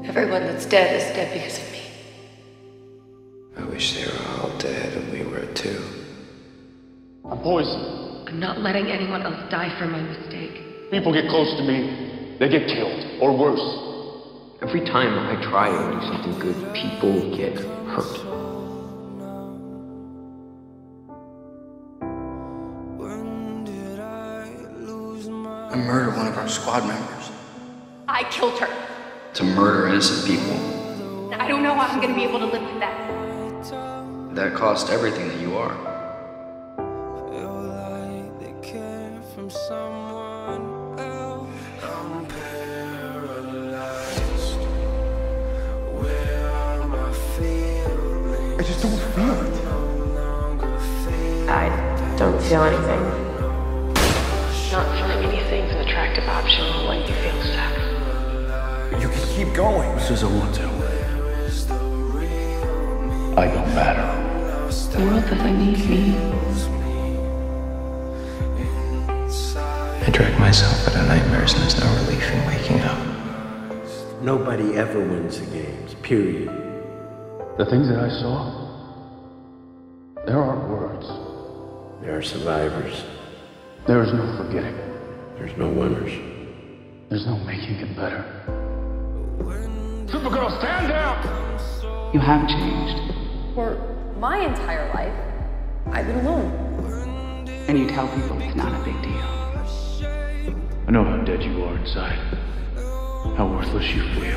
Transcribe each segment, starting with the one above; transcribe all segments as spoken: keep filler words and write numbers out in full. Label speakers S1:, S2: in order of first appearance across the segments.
S1: Everyone that's dead is dead because of me.
S2: I wish they were all dead and we were too.
S3: I'm poisoned.
S1: I'm not letting anyone else die for my mistake.
S3: People get close to me, they get killed, or worse.
S4: Every time I try to do something good, people get hurt.
S5: I murdered one of our squad members.
S6: I killed her.
S2: To murder innocent people.
S6: I don't know how I'm gonna be able to live with that.
S2: That cost everything that you are.
S3: I just don't feel it.
S1: I don't feel anything. Not feeling anything is an attractive option when you feel sex.
S3: You can keep going.
S5: This is I want to.
S3: I don't matter.
S1: The world doesn't need me.
S2: I drag myself out of nightmares and there's no relief in waking up.
S7: Nobody ever wins the games, period.
S3: The things that I saw, there aren't words.
S7: There are survivors.
S3: There is no forgetting.
S7: There's no winners.
S3: There's no making it better. Supergirl, stand down!
S8: You have changed.
S6: For my entire life, I've been alone.
S8: And you tell people it's not a big deal.
S3: I know how dead you are inside. How worthless you feel.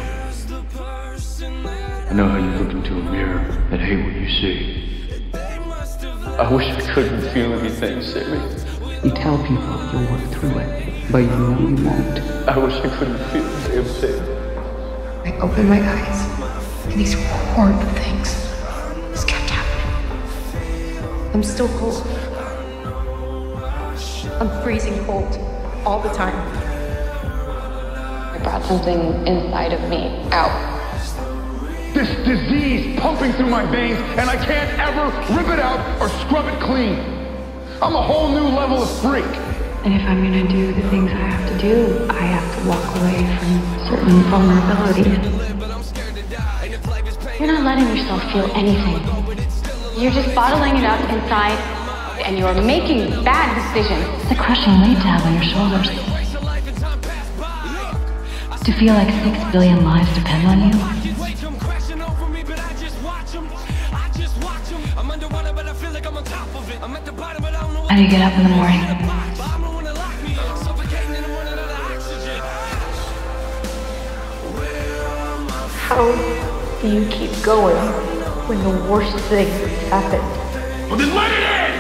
S3: I know how you look into a mirror and hate what you see. I wish I couldn't feel anything, Sammy.
S8: You tell people you'll work through it, but you know you won't.
S3: I wish I couldn't feel the damn thing.
S1: I opened my eyes, and these horrible things just kept happening. I'm still cold. I'm freezing cold all the time. I brought something inside of me out.
S3: This disease pumping through my veins, and I can't ever rip it out or scrub it clean. I'm a whole new level of freak.
S1: And if I'm gonna do the things I have to do, I have to walk away from certain vulnerabilities.
S6: You're not letting yourself feel anything. You're just bottling it up inside, and you're making bad decisions.
S1: It's a crushing weight to have on your shoulders. To feel like six billion lives depend on you. How do you get up in the morning? How do you keep going when the worst thing has happened?
S3: Well, then let it in!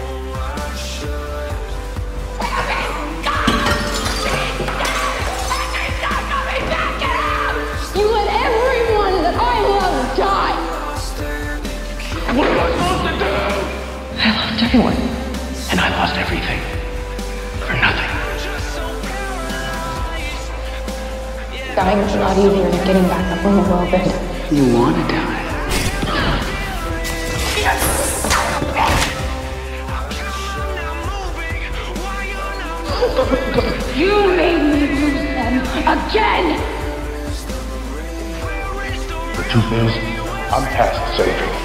S6: You let everyone that I love die!
S3: What am I supposed to do?
S1: I lost everyone.
S3: And I lost everything. For nothing.
S6: Dying is a lot easier than getting back up when the world ends.
S8: You want to die.
S6: You made me lose them again!
S3: The truth is, I'm past saving.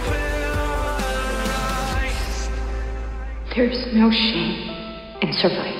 S1: There's no shame in surviving.